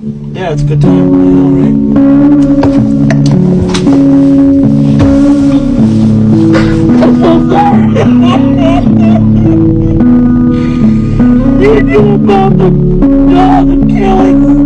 Yeah, it's a good time. I know, right? I'm so sorry. You knew about the killings.